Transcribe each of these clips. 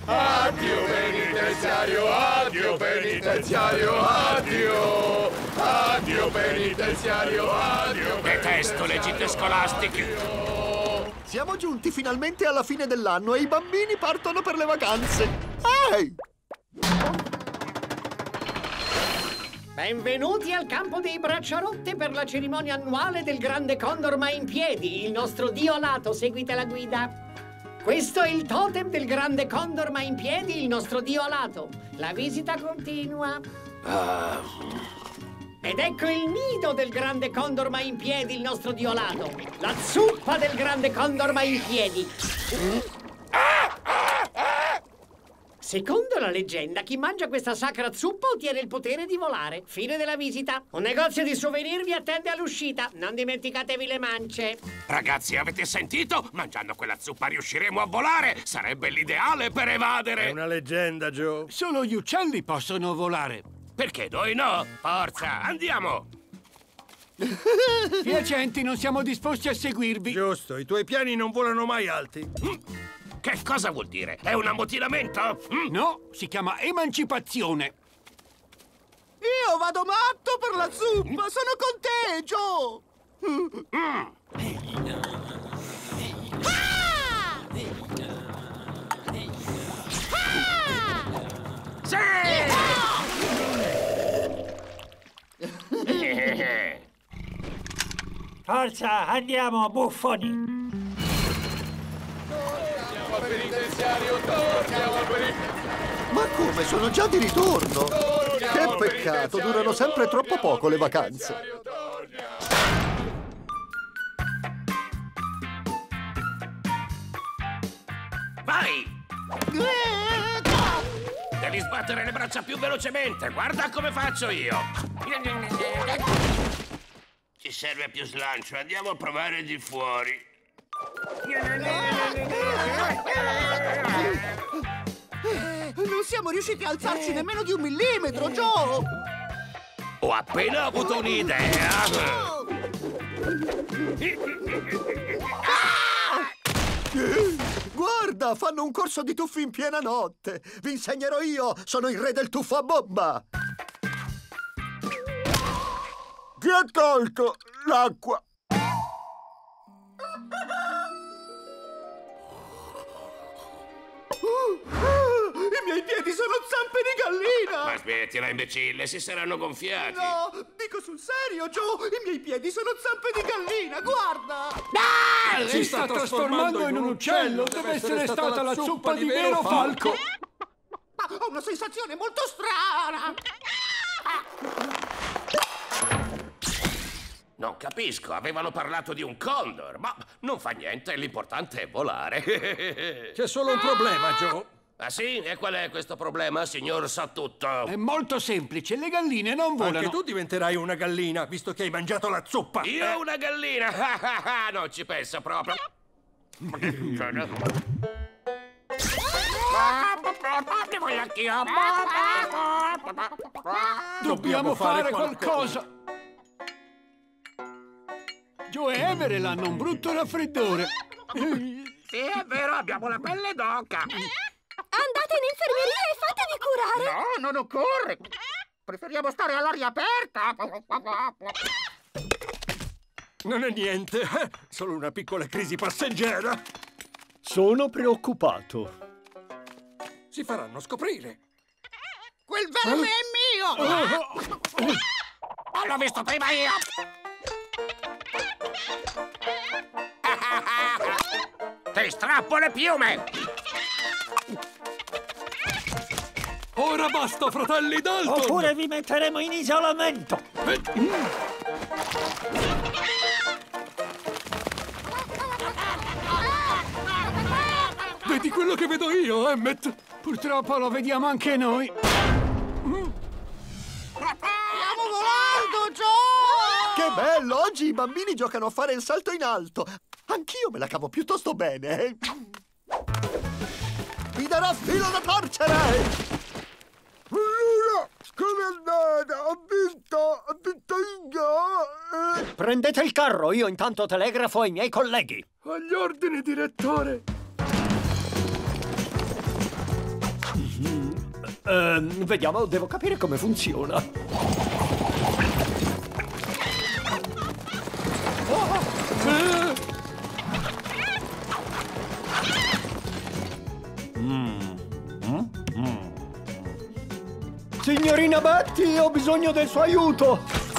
Addio penitenziario, addio penitenziario, addio! Addio penitenziario, addio! Detesto le gite scolastiche! Siamo giunti finalmente alla fine dell'anno e i bambini partono per le vacanze. Ehi! Benvenuti al campo dei Bracciarotte per la cerimonia annuale del grande condor mai in piedi, il nostro dio alato. Seguite la guida. Questo è il totem del grande condor mai in piedi, il nostro dio alato. La visita continua. Ed ecco il nido del grande condor mai in piedi, il nostro dio alato. La zuppa del grande condor mai in piedi. Secondo la leggenda, chi mangia questa sacra zuppa ottiene il potere di volare. Fine della visita. Un negozio di souvenir vi attende all'uscita. Non dimenticatevi le mance. Ragazzi, avete sentito? Mangiando quella zuppa riusciremo a volare! Sarebbe l'ideale per evadere! È una leggenda, Joe. Solo gli uccelli possono volare. Perché noi no? Forza, andiamo! Piacenti, non siamo disposti a seguirvi. Giusto, i tuoi piani non volano mai alti. Che cosa vuol dire? È un ammutinamento? No, si chiama emancipazione. Io vado matto per la zuppa! Sono con te, Joe! Sì! Forza, andiamo, buffoni! Torniamo al penitenziario, torniamo al penitenziario! Ma come? Sono già di ritorno! Che peccato, durano sempre troppo poco le vacanze. Vai! Devi sbattere le braccia più velocemente. Guarda come faccio io. Ci serve più slancio. Andiamo a provare di fuori. Non siamo riusciti a alzarci nemmeno di 1 millimetro, Joe! Ho appena avuto un'idea. Guarda, fanno un corso di tuffi in piena notte! Vi insegnerò io! Sono il re del tuffo a bomba! Chi ha tolto l'acqua? I miei piedi sono zampe di gallina! Ma smettila, imbecille, si saranno gonfiati. No, dico sul serio, Joe! I miei piedi sono zampe di gallina, guarda! Si sta trasformando in un uccello. Deve essere stata la zuppa di vero falco. Ma ho una sensazione molto strana! Non capisco, avevano parlato di un condor, ma non fa niente, l'importante è volare. C'è solo un problema, Joe. Ah sì? E qual è questo problema, signor Sa tutto? È molto semplice, le galline non volano. Anche tu diventerai una gallina, visto che hai mangiato la zuppa. Io una gallina? Non ci penso proprio. Dobbiamo fare qualcosa. Joe e Emerald hanno un brutto raffreddore. Sì, è vero, abbiamo la pelle d'oca. Andate in infermeria e fatevi curare! No, non occorre! Preferiamo stare all'aria aperta! Non è niente, solo una piccola crisi passeggera. Sono preoccupato. Si faranno scoprire. Quel verme è mio! L'ho visto prima io! Ti strappo le piume! Ora basta, fratelli Dalton! Oppure vi metteremo in isolamento! Vedi quello che vedo io, Emmet? Purtroppo lo vediamo anche noi. Stiamo volando, Joe! Che bello! Oggi i bambini giocano a fare il salto in alto. Anch'io me la cavo piuttosto bene. Mi darà filo da torcere! Allora, come è andata? Ho vinto io! Prendete il carro, io intanto telegrafo ai miei colleghi. Agli ordini, direttore. Vediamo, devo capire come funziona. Signorina Betty, ho bisogno del suo aiuto!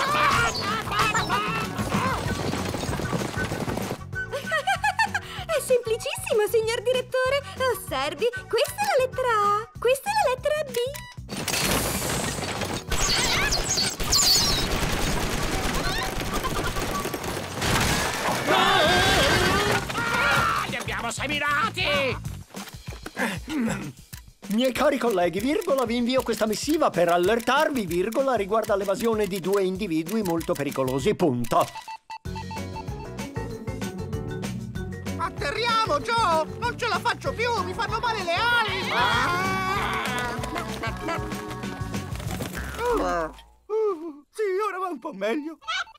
È semplicissimo, signor direttore. Osservi, questa è la lettera A, questa è la lettera B. Li abbiamo seminati! Miei cari colleghi, virgola, vi invio questa missiva per allertarvi, virgola, riguarda l'evasione di 2 individui molto pericolosi, punto. Atterriamo, Joe! Non ce la faccio più, mi fanno male le ali! Sì, ora va un po' meglio.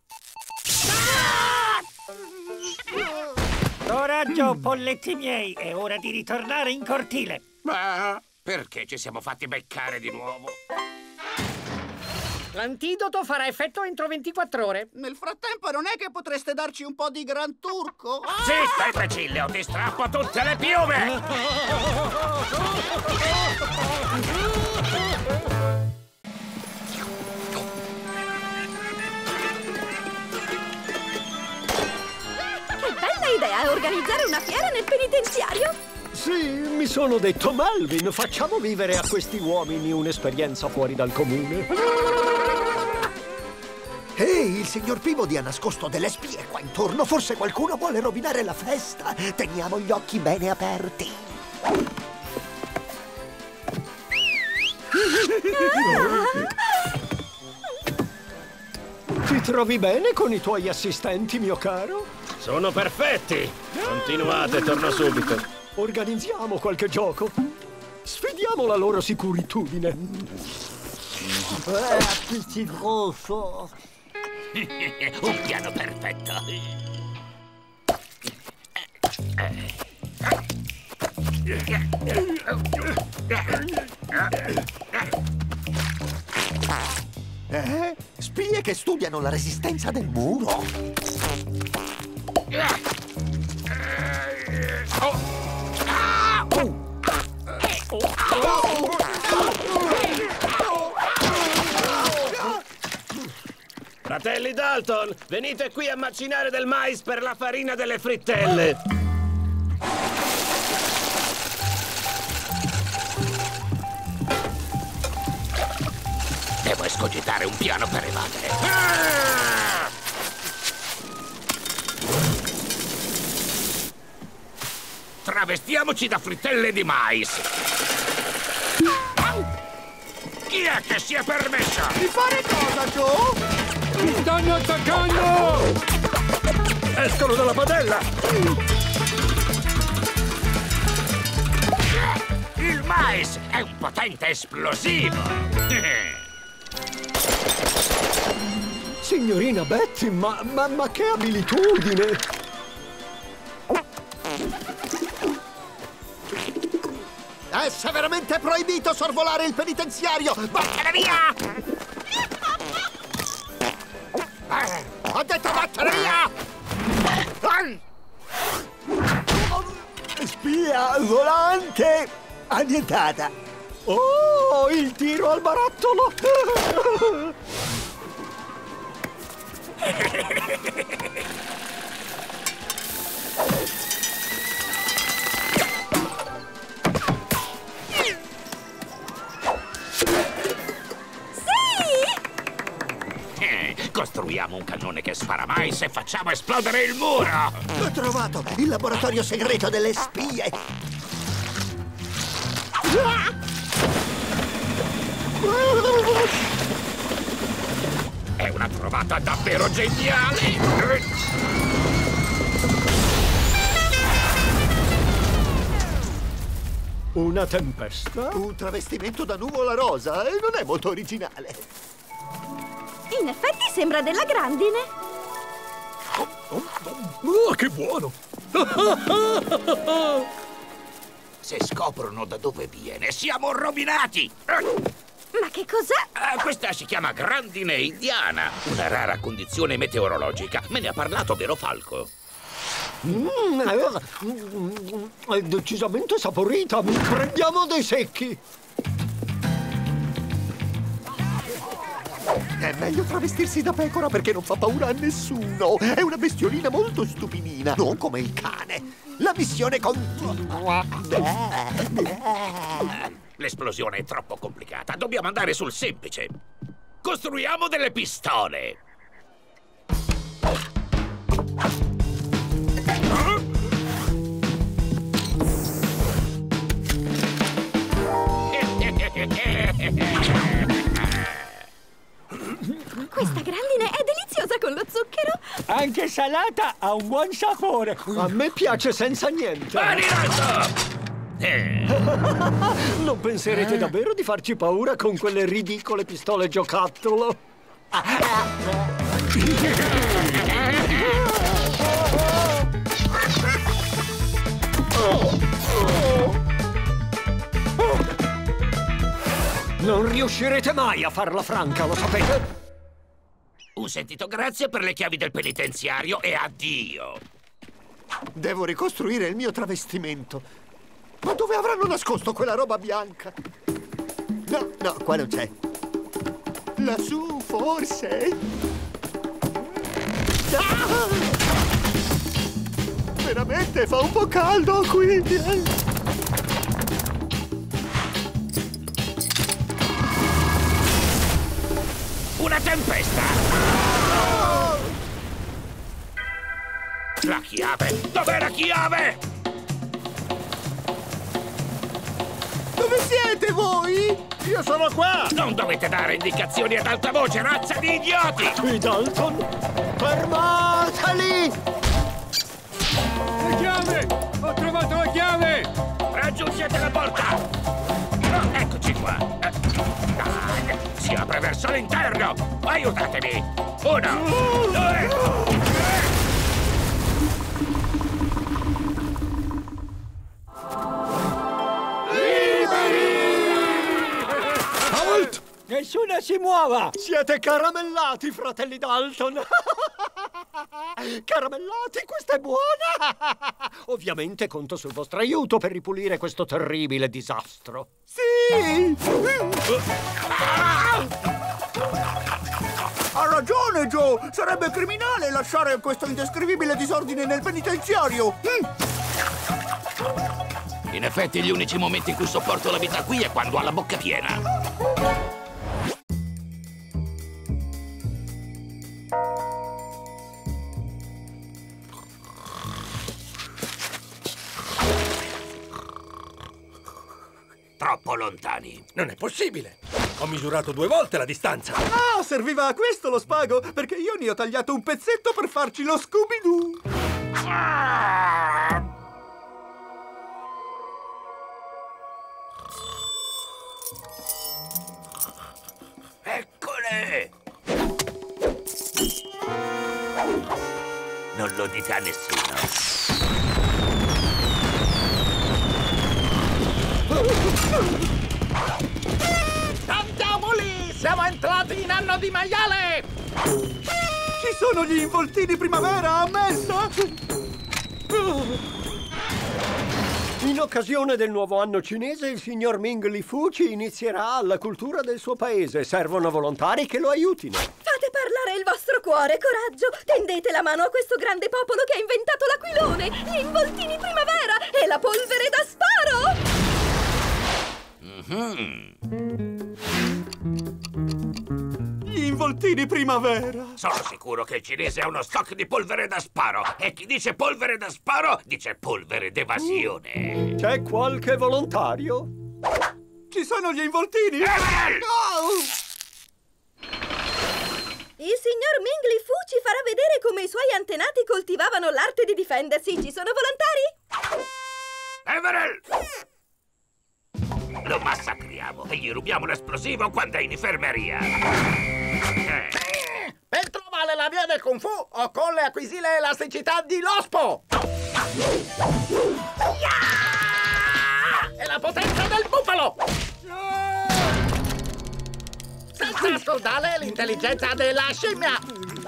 Coraggio, polletti miei, è ora di ritornare in cortile. Ma perché ci siamo fatti beccare di nuovo? L'antidoto farà effetto entro 24 ore. Nel frattempo non è che potreste darci un po' di gran turco? Zitta, imbecille, o ti strappo tutte le piume! Che bella idea organizzare una fiera nel penitenziario! Sì, mi sono detto, Melvin, facciamo vivere a questi uomini un'esperienza fuori dal comune. Ehi, il signor Peabody ha nascosto delle spie qua intorno. Forse qualcuno vuole rovinare la festa. Teniamo gli occhi bene aperti. Ti trovi bene con i tuoi assistenti, mio caro? Sono perfetti! Continuate, torno subito. Organizziamo qualche gioco. Sfidiamo la loro sicuritudine. Appiccicoso. Un piano perfetto. Spie che studiano la resistenza del muro. Fratelli Dalton, venite qui a macinare del mais per la farina delle frittelle. Devo escogitare un piano per evadere. Travestiamoci da frittelle di mais. Chi è che si è permessa? Di fare cosa, Joe? Mi stanno attaccando! Escono dalla padella! Il mais è un potente esplosivo! Signorina Betty, ma che abilitudine! È severamente proibito sorvolare il penitenziario! Vattene via! Ho detto vattene via! Spia volante annientata! Oh, il tiro al barattolo! Costruiamo un cannone che spara mais e facciamo esplodere il muro! L'ho trovato! Il laboratorio segreto delle spie! È una trovata davvero geniale! Una tempesta? Un travestimento da nuvola rosa e non è molto originale. In effetti sembra della grandine. Oh, che buono! Se scoprono da dove viene, siamo rovinati! Ma che cos'è? Questa si chiama grandine indiana, una rara condizione meteorologica. Me ne ha parlato, vero Falco? È decisamente saporita. Prendiamo dei secchi. È meglio travestirsi da pecora perché non fa paura a nessuno. È una bestiolina molto stupidina, non come il cane. La missione continua. L'esplosione è troppo complicata. Dobbiamo andare sul semplice. Costruiamo delle pistole. Questa grandine è deliziosa con lo zucchero. Anche salata ha un buon sapore. A me piace senza niente. Mani in alto! Non penserete davvero di farci paura con quelle ridicole pistole giocattolo? Non riuscirete mai a farla franca, lo sapete? Un sentito grazie per le chiavi del penitenziario e addio. Devo ricostruire il mio travestimento. Ma dove avranno nascosto quella roba bianca? No, qua non c'è. Lassù, forse? Ah! Veramente fa un po' caldo qui. Una tempesta! La chiave! Dov'è la chiave? Dove siete voi? Io sono qua! Non dovete dare indicazioni ad alta voce, razza di idioti! I Dalton, fermateli! La chiave! Ho trovato la chiave! Raggiungete la porta! Oh, eccoci qua! Si apre verso l'interno! Aiutatemi! 1, 2... Halt! Nessuna si muova! Siete caramellati, fratelli Dalton! Caramellati, questa è buona! Ovviamente conto sul vostro aiuto per ripulire questo terribile disastro. Sì! Ha ragione, Joe! Sarebbe criminale lasciare questo indescrivibile disordine nel penitenziario! In effetti, gli unici momenti in cui sopporto la vita qui è quando ha la bocca piena. Troppo lontani. Non è possibile! Ho misurato 2 volte la distanza! Ah, serviva a questo lo spago, perché io ne ho tagliato un pezzetto per farci lo Scooby-Doo! Eccole! Non lo dite a nessuno. Andiamo lì! Siamo entrati in anno di maiale! Ci sono gli involtini primavera a messa! In occasione del nuovo anno cinese, il signor Ming Li Fu ci inizierà alla cultura del suo paese. Servono volontari che lo aiutino. Fate parlare il vostro cuore, coraggio! Tendete la mano a questo grande popolo che ha inventato l'aquilone, gli involtini primavera e la polvere da sparo! Gli involtini primavera! Sono sicuro che il cinese ha uno stock di polvere da sparo. E chi dice polvere da sparo, dice polvere d'evasione. C'è qualche volontario? Ci sono gli involtini! Il signor Ming Li Fu ci farà vedere come i suoi antenati coltivavano l'arte di difendersi. Ci sono volontari? Everell! Lo massacriamo e gli rubiamo l'esplosivo quando è in infermeria. Per trovare la via del Kung Fu, occorre acquisire l'elasticità di Lospo! la potenza del bufalo! Senza scordare l'intelligenza della scimmia!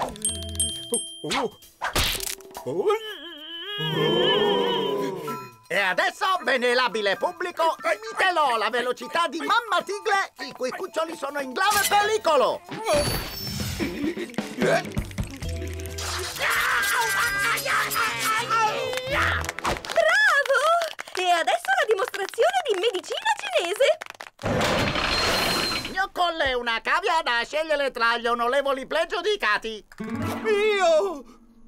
E adesso, benelabile pubblico, imiterò la velocità di Mamma Tigle, i cui cuccioli sono in grave pericolo! Bravo! E adesso la dimostrazione di medicina cinese! Mio colle una cavia da scegliere tra gli onorevoli pregiudicati! Io!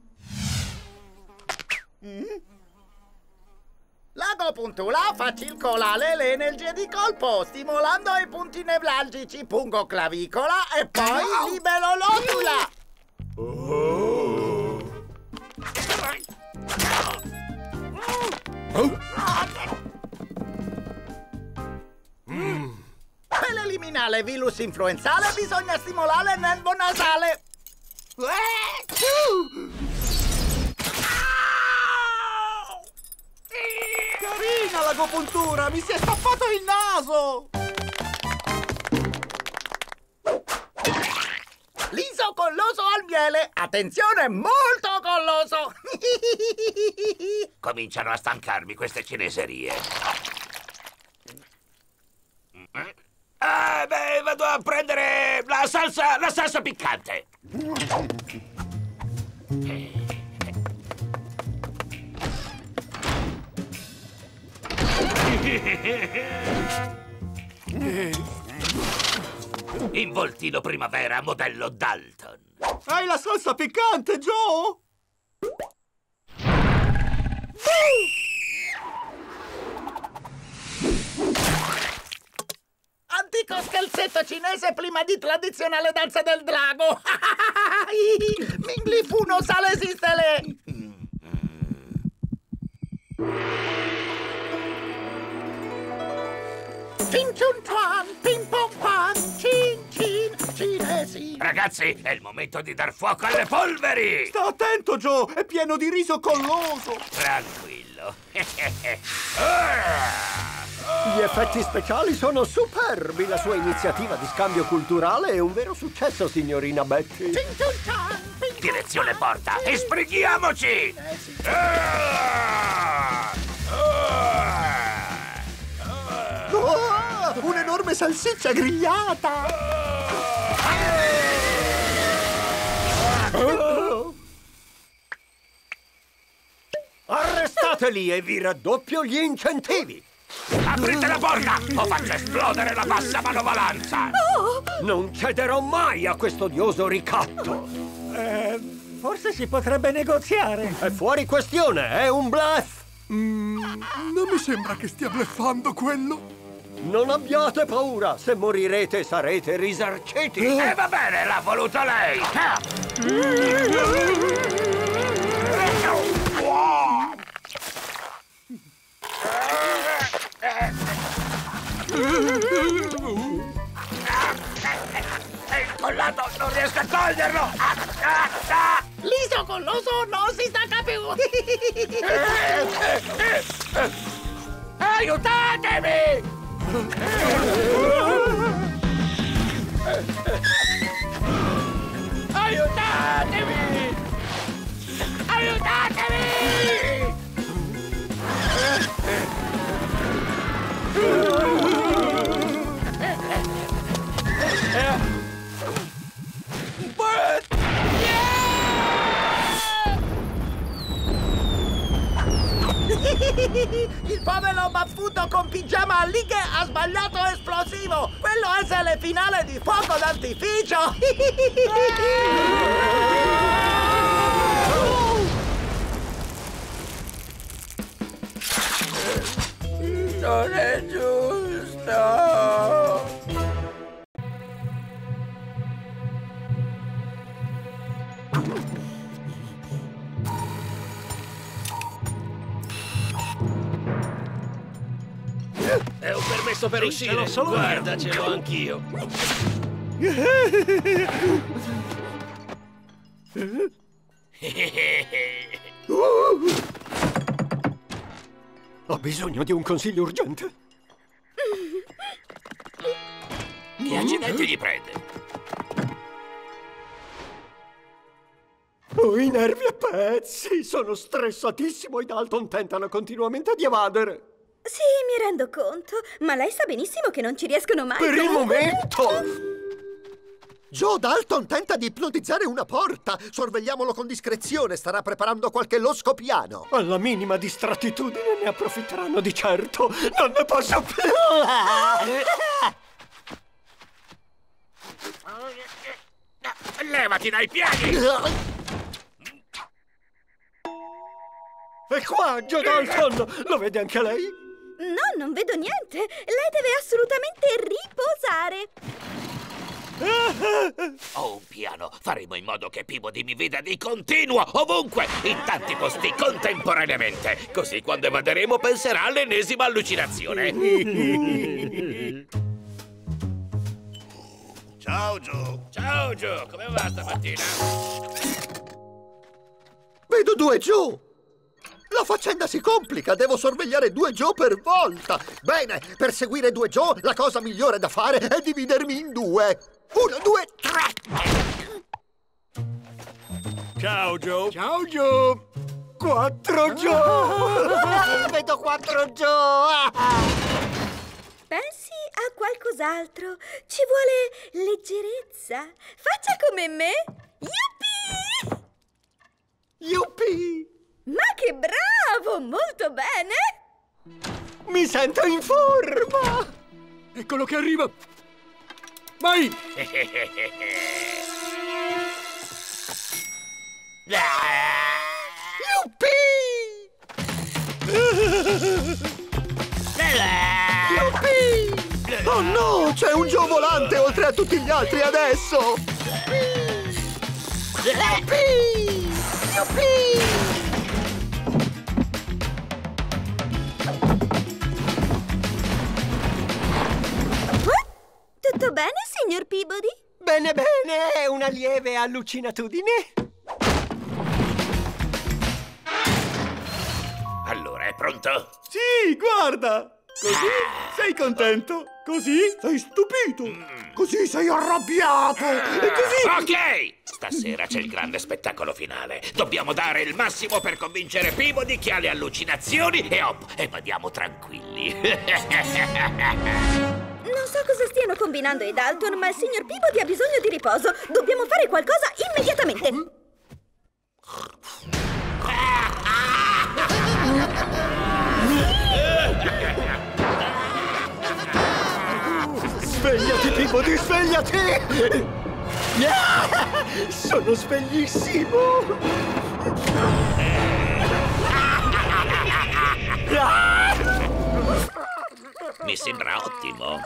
L'agopuntura fa circolare l'energia di colpo, stimolando i punti nevralgici pungo-clavicola e poi libero l'odula! Per eliminare il virus influenzale bisogna stimolare il nervo nasale! Carina l'agopuntura! Mi si è stappato il naso! Liso colloso al miele! Attenzione, molto colloso! Cominciano a stancarmi queste cineserie. Beh, vado a prendere la salsa piccante. Involtino primavera modello Dalton. Hai la salsa piccante, Joe? Antico scherzetto cinese prima di tradizionale danza del drago! Mingli Fu non sa resistere! Cin ciun chuan, ping pong pan, cin cin, cinesi! Ragazzi, è il momento di dar fuoco alle polveri! Sta attento, Joe! È pieno di riso colloso! Tranquillo. Gli effetti speciali sono superbi! La sua iniziativa di scambio culturale è un vero successo, signorina Betty! Cin ciun chuan, ping pong Direzione porta! Esprighiamoci! Oh, un'enorme salsiccia grigliata! Arrestateli e vi raddoppio gli incentivi! Aprite la porta o faccio esplodere la bassa manovalanza! Non cederò mai a questo odioso ricatto! Forse si potrebbe negoziare. È fuori questione, è un bluff! Non mi sembra che stia bluffando quello. Non abbiate paura, se morirete sarete risarciti! E va bene, l'ha voluto lei! È incollato, non riesco a toglierlo! Liso colloso non si stacca più! Aiutatemi! Aiutatemi! Aiutatemi! Il povero baffuto con pigiama a righe ha sbagliato esplosivo! Quello è il finale di fuoco d'artificio! Non è giusto! È un permesso per uscire. Guarda, ce l'ho anch'io. Ho bisogno di un consiglio urgente. Che accidenti gli prende? Ho i nervi a pezzi. Sono stressatissimo. I Dalton tentano continuamente di evadere. Sì, mi rendo conto. Ma lei sa benissimo che non ci riescono mai. Per il momento! Joe Dalton tenta di ipnotizzare una porta. Sorvegliamolo con discrezione. Starà preparando qualche losco piano. Alla minima distrattitudine ne approfitteranno di certo. Non ne posso più! Levati dai piedi! E qua, Joe Dalton! Lo vede anche lei? No, non vedo niente. Lei deve assolutamente riposare. Ho un piano. Faremo in modo che Peabody mi veda di continuo, ovunque, in tanti posti contemporaneamente. Così quando evaderemo penserà all'ennesima allucinazione. Ciao, Joe. Ciao, Joe. Come va stamattina? Vedo 2 Joe. La faccenda si complica. Devo sorvegliare 2 Joe per volta. Bene, per seguire 2 Joe, la cosa migliore da fare è dividermi in 2. 1, 2, 3. Ciao, Joe. Ciao, Joe. 4 Joe. Vedo 4 Joe. Pensi a qualcos'altro. Ci vuole leggerezza. Faccia come me. Yuppie! Yuppie! Ma che bravo! Molto bene! Mi sento in forma! Eccolo che arriva! Vai! Yuppie! Oh no! C'è un Joe volante oltre a tutti gli altri adesso! Yuppie! Yuppie! Tutto bene, signor Peabody? Bene, bene, è una lieve allucinatudine. Allora, è pronto? Sì, guarda! Così sei contento, così sei stupito, così sei arrabbiato, e così... Ok! Stasera c'è il grande spettacolo finale. Dobbiamo dare il massimo per convincere Peabody che ha le allucinazioni e evadiamo tranquilli. Non so cosa stiano combinando i Dalton, ma il signor Peabody ha bisogno di riposo. Dobbiamo fare qualcosa immediatamente. Svegliati, Peabody, svegliati! Sono sveglissimo! Mi sembra ottimo.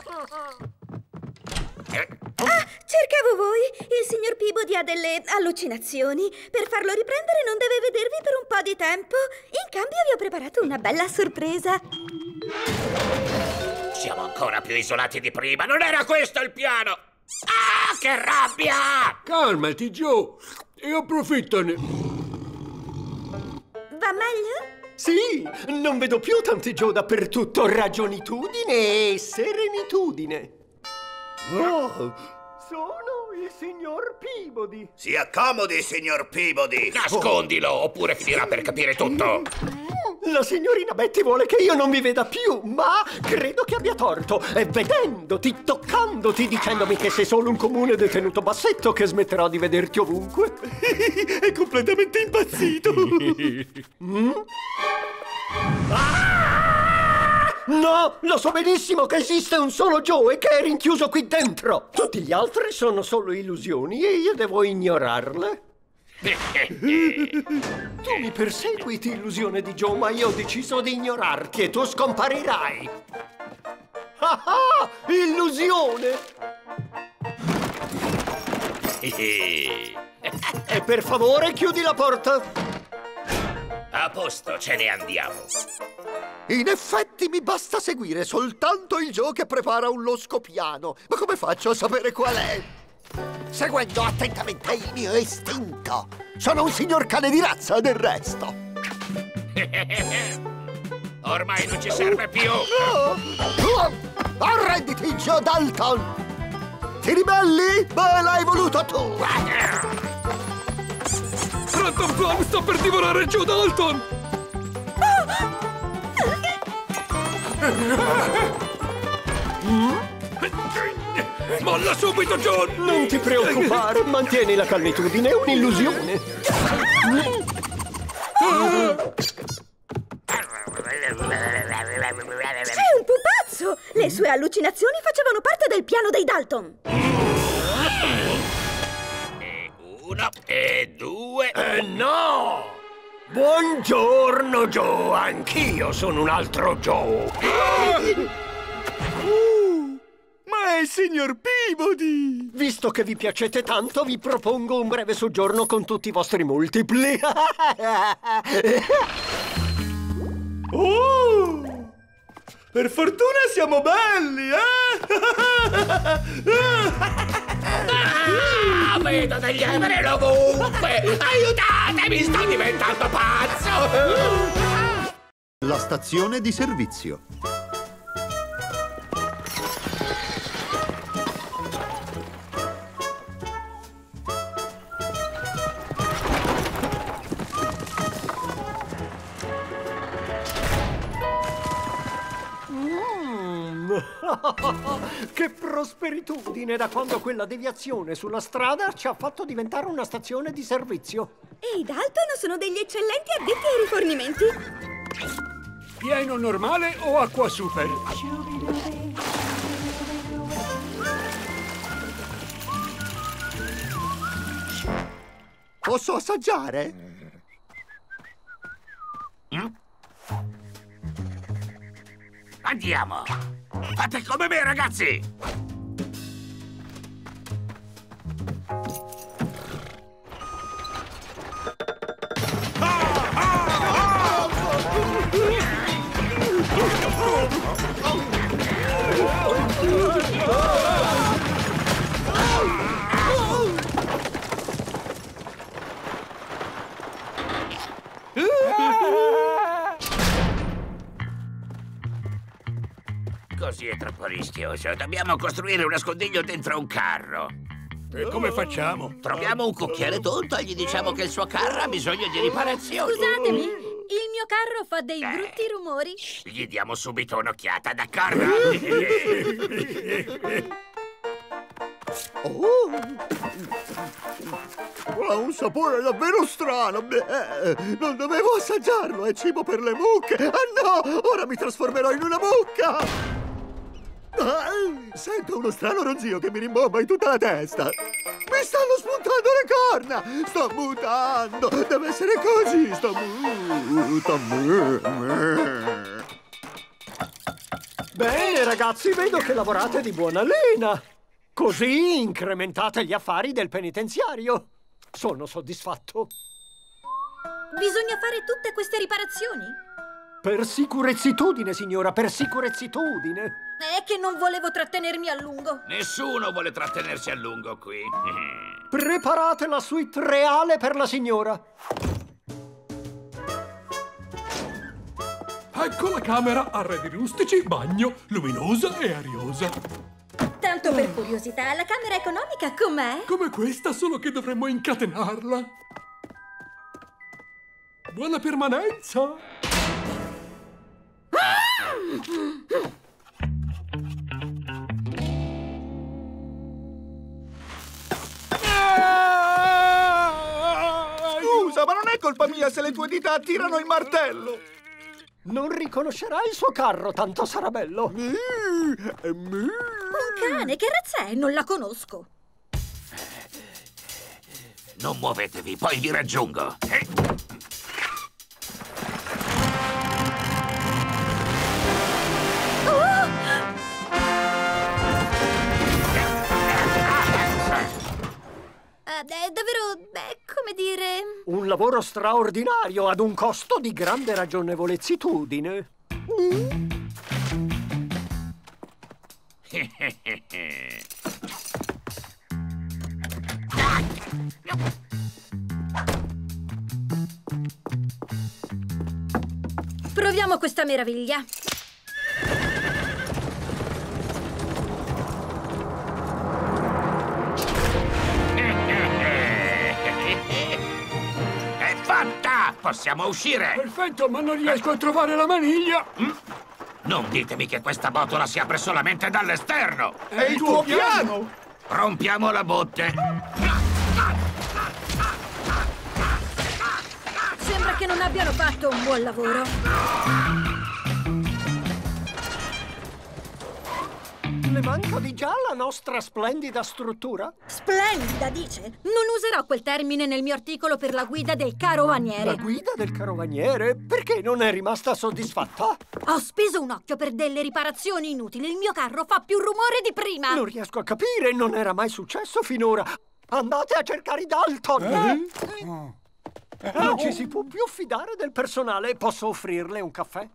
Cercavo voi. Il signor Peabody ha delle allucinazioni. Per farlo riprendere non deve vedervi per un po' di tempo. In cambio vi ho preparato una bella sorpresa. Siamo ancora più isolati di prima. Non era questo il piano! Ah, che rabbia! Calmati, Joe, e approfittane. Va meglio? Sì, non vedo più tanti Joe dappertutto. Ragionitudine e serenitudine. Oh, sono il signor Peabody. Si accomodi, signor Peabody. Nascondilo, oppure finirà per capire tutto. La signorina Betty vuole che io non mi veda più, ma credo che abbia torto. E vedendoti, toccandoti, dicendomi che sei solo un comune detenuto bassetto, che smetterò di vederti ovunque. È completamente impazzito. No, lo so benissimo che esiste un solo Joe e che è rinchiuso qui dentro. Tutti gli altri sono solo illusioni e io devo ignorarle. Tu mi perseguiti, illusione di Joe, ma io ho deciso di ignorarti e tu scomparirai. Ah, illusione! E per favore chiudi la porta. A posto, ce ne andiamo. In effetti mi basta seguire soltanto il Joe che prepara un losco piano. Ma come faccio a sapere qual è? Seguendo attentamente il mio istinto. Sono un signor cane di razza, del resto. Ormai non ci serve più. Arrenditi, Joe Dalton! Ti ribelli? Beh, l'hai voluto tu! Phantom Flam sta per divorare Joe Dalton! Molla subito, John! Non ti preoccupare, mantieni la calmitudine, è un'illusione. C'è un pupazzo! Le sue allucinazioni facevano parte del piano dei Dalton. Uno e due. No! Buongiorno, Joe! Anch'io sono un altro Joe! Ma è il signor Peabody! Visto che vi piacete tanto, vi propongo un breve soggiorno con tutti i vostri multipli. Oh! Per fortuna siamo belli, Vedo degli emerald ovunque! Aiutatemi, sto diventando pazzo! La stazione di servizio. Che prosperitudine da quando quella deviazione sulla strada ci ha fatto diventare una stazione di servizio. E i Dalton sono degli eccellenti addetti ai rifornimenti. Pieno normale o acqua super? Posso assaggiare? Andiamo! Fate come me, ragazzi! Così è troppo rischioso. Dobbiamo costruire un nascondiglio dentro un carro. E come facciamo? Troviamo un cucchiere tonto e gli diciamo che il suo carro ha bisogno di riparazioni. Scusatemi, il mio carro fa dei brutti rumori. Gli diamo subito un'occhiata, d'accordo? Ha un sapore davvero strano. Non dovevo assaggiarlo, è cibo per le mucche. Ah no, ora mi trasformerò in una mucca. Sento uno strano ronzio che mi rimbomba in tutta la testa. Mi stanno spuntando le corna. Sto mutando. Deve essere così. Sto mutando. Bene, ragazzi, vedo che lavorate di buona lena. Così incrementate gli affari del penitenziario. Sono soddisfatto. Bisogna fare tutte queste riparazioni? Per sicurezzitudine, signora, per sicurezzitudine. È che non volevo trattenermi a lungo. Nessuno vuole trattenersi a lungo qui. Preparate la suite reale per la signora. Ecco la camera, arredi rustici, bagno, luminosa e ariosa. Tanto per curiosità, la camera economica com'è? Come questa, solo che dovremmo incatenarla. Buona permanenza! Scusa, ma non è colpa mia se le tue dita attirano il martello. Non riconoscerà il suo carro, tanto sarà bello. Un cane? Che razza è? Non la conosco. Non muovetevi, poi vi raggiungo. È davvero, come dire... Un lavoro straordinario ad un costo di grande ragionevolezitudine. Proviamo questa meraviglia. possiamo uscire! Perfetto, ma non riesco a trovare la maniglia! Non ditemi che questa botola si apre solamente dall'esterno! È il tuo piano! Rompiamo la botte! Sembra che non abbiano fatto un buon lavoro. Le manca di già la nostra splendida struttura? Splendida, dice? Non userò quel termine nel mio articolo per la guida del carovaniere. La guida del carovaniere? Perché non è rimasta soddisfatta? Ho speso un occhio per delle riparazioni inutili. Il mio carro fa più rumore di prima. Non riesco a capire, non era mai successo finora. Andate a cercare i Dalton. Non ci si può più fidare del personale. Posso offrirle un caffè?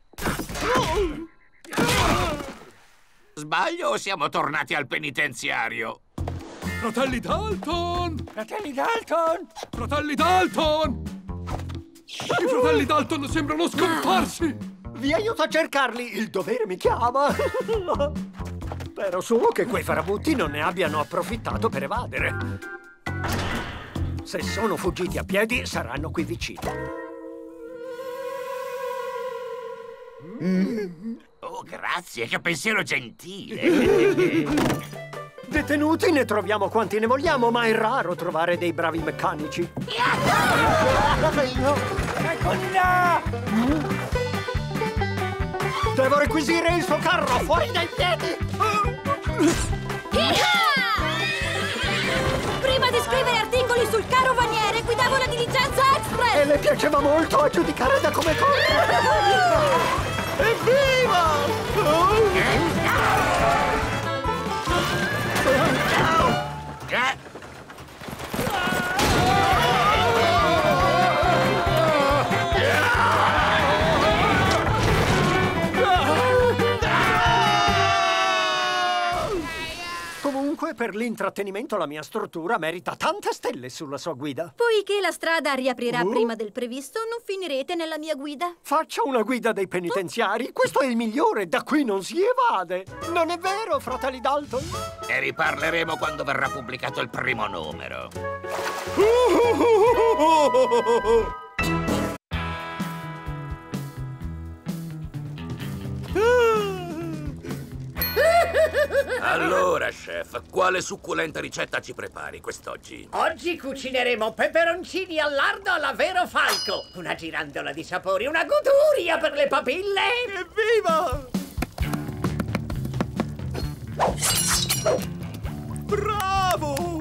Sbaglio o siamo tornati al penitenziario? Fratelli Dalton! Fratelli Dalton! Fratelli Dalton! I fratelli Dalton sembrano scomparsi! Vi aiuto a cercarli, il dovere mi chiama! Spero solo che quei farabutti non ne abbiano approfittato per evadere. Se sono fuggiti a piedi, saranno qui vicino. Oh, grazie, che pensiero gentile! Detenuti ne troviamo quanti ne vogliamo, ma è raro trovare dei bravi meccanici. Eccoli là! Devo requisire il suo carro, fuori dai piedi! Prima di scrivere articoli sul carovaniere, guidavo la diligenza express! E le piaceva molto a giudicare da come corre! Evviva! Comunque, per l'intrattenimento la mia struttura merita tante stelle sulla sua guida. Poiché la strada riaprirà prima del previsto, non finirete nella mia guida. Faccia una guida dei penitenziari. Questo è il migliore, da qui non si evade. Non è vero, fratelli Dalton? Ne riparleremo quando verrà pubblicato il primo numero. Allora, chef, quale succulenta ricetta ci prepari quest'oggi? Oggi cucineremo peperoncini al lardo alla Vero Falco. Una girandola di sapori, una goduria per le papille. Evviva! Bravo!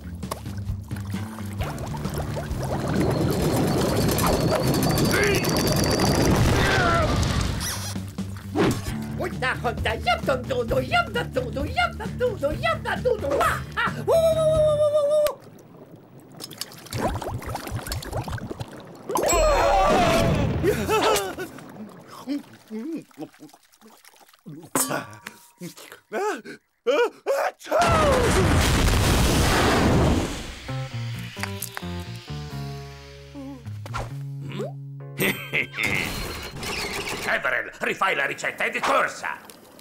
Everell, rifai la ricetta, è di corsa!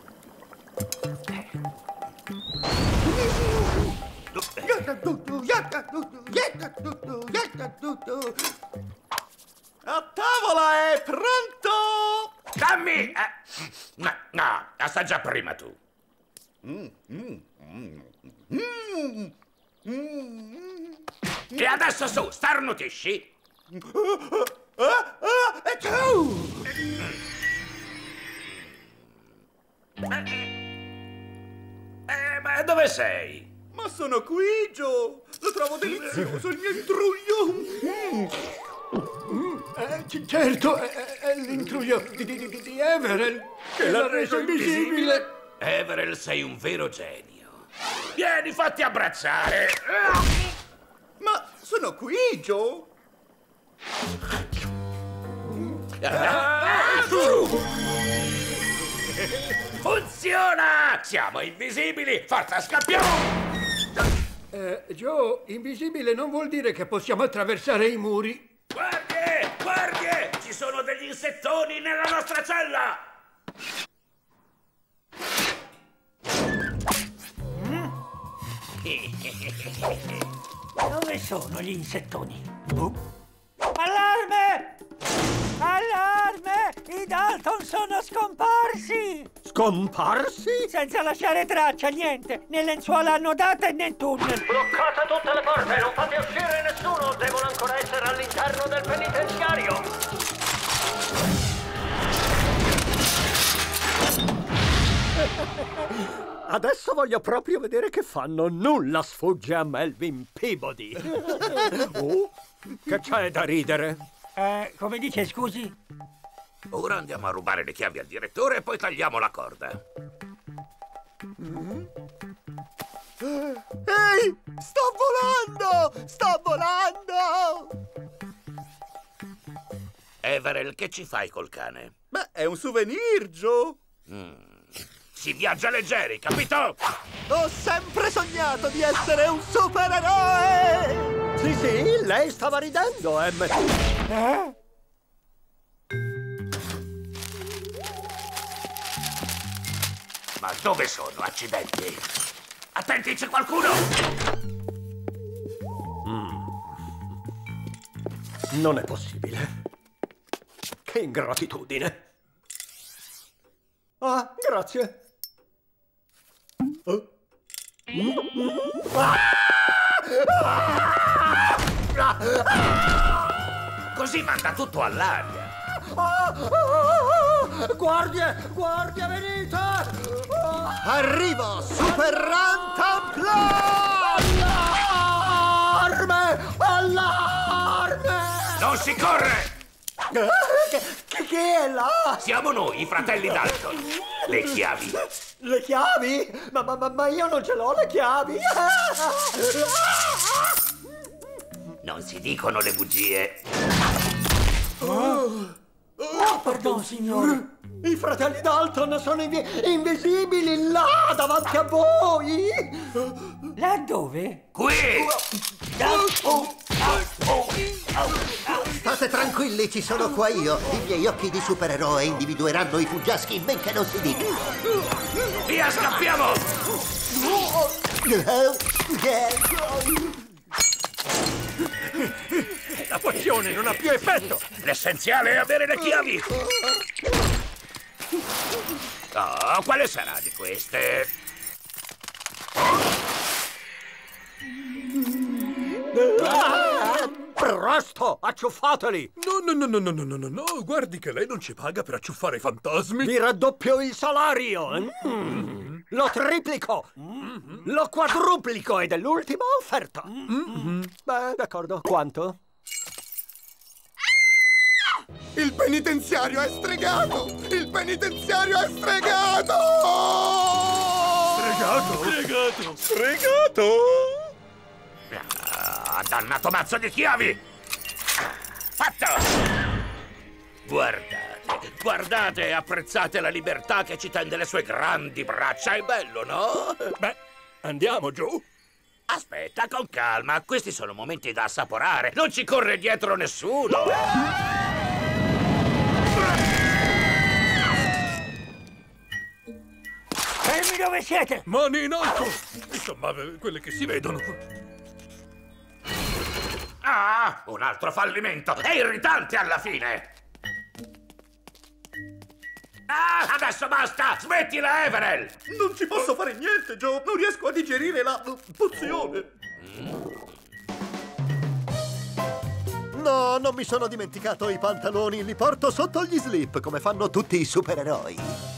A tavola è pronto! Dammi! No, assaggia prima tu. E adesso su, starnutisci! Ma dove sei? Ma sono qui, Joe! Lo trovo delizioso, il mio intruglio! Certo, è l'intruglio di Everell che l'ha reso invisibile! Everell, sei un vero genio! Vieni, fatti abbracciare! Ma sono qui, Joe! Funziona! Siamo invisibili! Forza, scappiamo! Joe, invisibile non vuol dire che possiamo attraversare i muri. Guardie! Guardie! Ci sono degli insettoni nella nostra cella! Dove sono gli insettoni? Allarme! Sono scomparsi! Scomparsi? Senza lasciare traccia, niente! Né lenzuola annodate né tunnel! Bloccate tutte le porte, non fate uscire nessuno! Devono ancora essere all'interno del penitenziario! Adesso voglio proprio vedere che fanno. Nulla sfugge a Melvin Peabody. Oh, che c'è da ridere? Come dice, scusi? Ora andiamo a rubare le chiavi al direttore e poi tagliamo la corda. Ehi! Sto volando! Sto volando! Everell, che ci fai col cane? Beh, è un souvenir, Joe! Si viaggia leggeri, capito? Ho sempre sognato di essere un supereroe! Sì, sì, lei stava ridendo, Em. Ma dove sono, accidenti? Attenti, c'è qualcuno! Non è possibile. Che ingratitudine. Ah, grazie. Così manda tutto all'aria. Guardie, guardie, venite! Arrivo, Super Rantanplan! Allarme! Allarme! Non si corre! Che è là? Siamo noi, i fratelli Dalton. Le chiavi. Le chiavi? Ma io non ce l'ho le chiavi! Non si dicono le bugie. Pardon, signore. I fratelli Dalton sono invisibili là, davanti a voi! Là dove? Qui! State tranquilli, ci sono qua io. I miei occhi di supereroe individueranno i fuggiaschi, men che non si dica. Via, scappiamo! La pozione non ha più effetto! L'essenziale è avere le chiavi! Oh, quale sarà di queste? Presto, acciuffateli! No, guardi che lei non ci paga per acciuffare i fantasmi. Vi raddoppio il salario! Lo triplico! Lo quadruplico ed è l'ultima offerta! Beh, d'accordo. Quanto? Il penitenziario è stregato! Il penitenziario è stregato! Stregato? Ah, dannato mazzo di chiavi! Fatto! Guardate, apprezzate la libertà che ci tende le sue grandi braccia, è bello, no? Beh, andiamo, Joe. Aspetta, con calma, questi sono momenti da assaporare, non ci corre dietro nessuno! Fermi dove siete! Mani in alto! Insomma, quelle che si vedono. Ah, un altro fallimento! È irritante alla fine! Ah, adesso basta! Smettila, Everell! Non ci posso fare niente, Joe! Non riesco a digerire la pozione! No, non mi sono dimenticato i pantaloni, li porto sotto gli slip come fanno tutti i supereroi.